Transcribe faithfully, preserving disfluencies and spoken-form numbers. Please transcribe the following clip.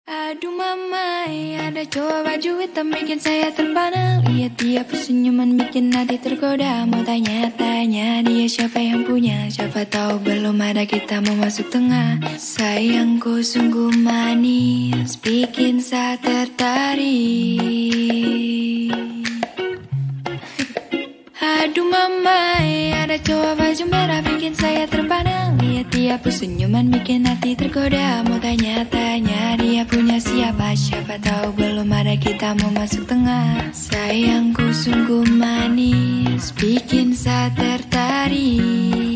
Aduh mama, ada cowok baju hitam bikin saya terpana. Lihat dia persenyuman bikin hati tergoda. Mau tanya-tanya dia siapa yang punya. Siapa tahu belum ada kita mau masuk tengah. Sayangku sungguh manis, bikin saya tertarik. Aduh mama, ada cowok baju merah bikin saya terpana. Lihat dia persenyuman bikin hati tergoda. Mau tanya-tanya dia punya siapa. Siapa tahu belum ada kita mau masuk tengah. Sayangku sungguh manis, bikin saya tertarik.